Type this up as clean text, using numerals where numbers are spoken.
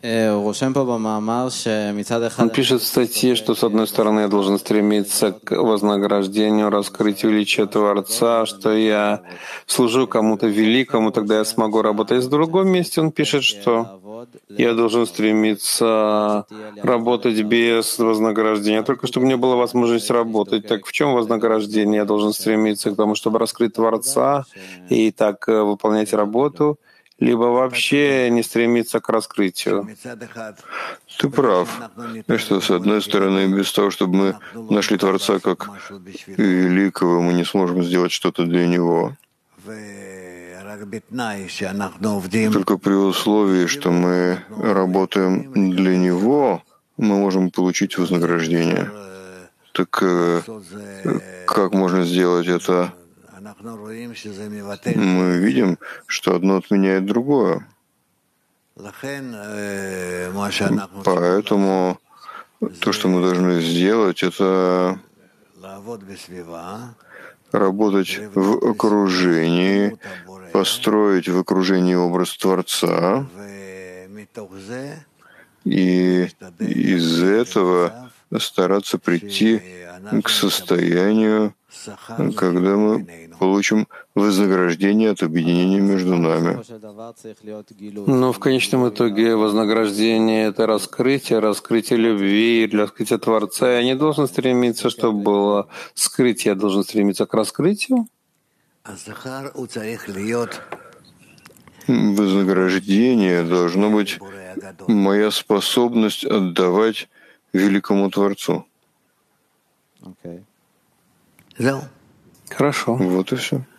Он пишет в статье, что с одной стороны я должен стремиться к вознаграждению, раскрытию величия Творца, что я служу кому-то великому, тогда я смогу работать. В другом месте он пишет, что я должен стремиться работать без вознаграждения, только чтобы мне была возможность работать. Так в чем вознаграждение? Я должен стремиться к тому, чтобы раскрыть Творца и так выполнять работу, либо вообще не стремиться к раскрытию. Ты прав. И что, с одной стороны, без того, чтобы мы нашли Творца как великого, мы не сможем сделать что-то для Него. Только при условии, что мы работаем для Него, мы можем получить вознаграждение. Так как можно сделать это? Мы видим, что одно отменяет другое. Поэтому то, что мы должны сделать, это работать в окружении, построить в окружении образ Творца, и из этого стараться прийти к состоянию, когда мы получим вознаграждение от объединения между нами. Но в конечном итоге вознаграждение — это раскрытие любви, раскрытие Творца. Я не должен стремиться, чтобы было скрытие, я должен стремиться к раскрытию. Вознаграждение должно быть моя способность отдавать великому Творцу. Хорошо. Вот и все.